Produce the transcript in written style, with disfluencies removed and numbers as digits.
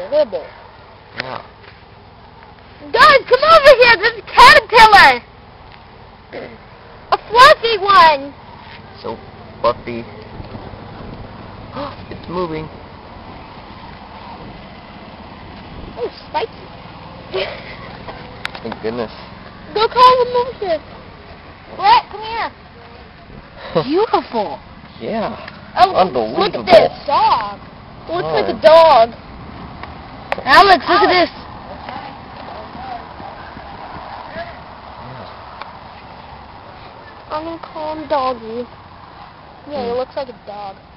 nibble. Yeah. Guys, come over here. There's a caterpillar. A fluffy one. So fluffy. It's moving. Oh, spiky. Thank goodness. Go call him over here. Brett, come here. Beautiful. Yeah. Oh, Unbelievable. look at this dog. Looks like Oh. a dog. Alex, look at this. I'm gonna call him Doggy. Yeah, he looks like a dog.